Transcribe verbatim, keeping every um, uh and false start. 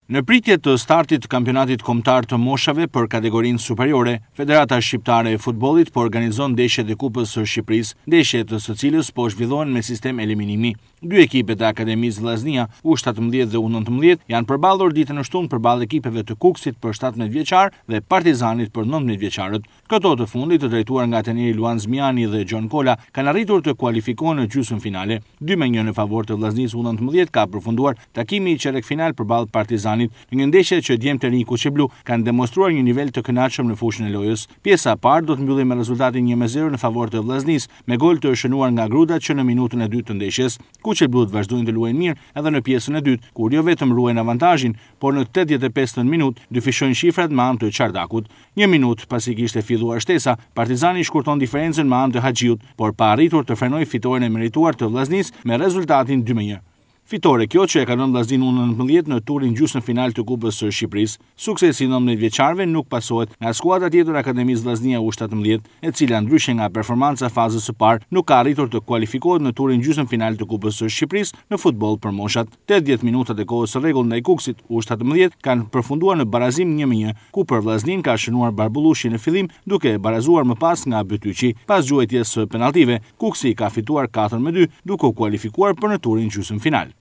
Në pritje të startit të kampionatit kombëtar të moshave për kategorinë superiore, Federata Shqiptare e Futbollit po organizon ndeshjet e Kupës së Shqipërisë, ndeshjet së cilës po zhvillohen me sistem eliminimi. Dy ekipet e Akademisë Vllaznia, U shtatëmbëdhjetë dhe U nëntëmbëdhjetë, janë përballur ditën e shtunë përballë ekipeve të Kukësit për shtatëmbëdhjetë vjeçar dhe Partizanit për nëntëmbëdhjetë vjeçarët. Këto të fundit, të drejtuar nga trajneri Luan Zmiani dhe Gjon Kola, kanë arritur të kualifikohen në gjysmëfinale. dy me një në favor të Vllaznisë U nëntëmbëdhjetë ka përfunduar takimi i çerek-final përballë Partizanit, në një ndeshje që djemtë e rinj kuqeblu kanë demonstruar një nivel të kënaqshëm në fushën e lojës. Pjesa e parë do të mbylli me rezultatin një me zero në favor të Vllaznisë, me gol të shënuar nga Grudat që në minutën e dytë të ndeshjes. Kuqeblut vazhdojnë të luajnë mirë edhe në pjesën e dytë, kur jo vetëm ruajnë avantazhin, por në tetëdhjetë e pesë minutë dyfishojnë shifrat me anë të Çardakut. Një minutë pasi kishte filluar shtesa, Partizani shkurton diferencën me anë të Haxhiut, por pa arritur të frenojë fitoren e merituar të Vllaznisë me rezultatin dy me një. Fitore kjo që e ka lënë Vllaznin U nëntëmbëdhjetë në turin gjysmëfinal të Kupës së Shqipërisë. Suksesi i nëntëmbëdhjetë vjeçarëve nuk pasohet nga skuadra tjetër e Akademisë Vllaznia U shtatëmbëdhjetë, e cila ndryshe nga performanca e fazës së parë nuk ka arritur të kualifikohet në turin gjysmëfinal të Kupës së Shqipërisë në futboll për moshat. tetëdhjetë minutat e kohës së rregull ndaj Kukësit, U shtatëmbëdhjetë kanë përfunduar në barazim një me një, ku për Vllaznin ka shënuar Barbullushi në fillim duke barazuar më pas nga Bytyqi. Pas gjuajtjes së penalltive, Kukësi ka fituar katër me dy, duke u kualifikuar për në turin gjysmëfinal.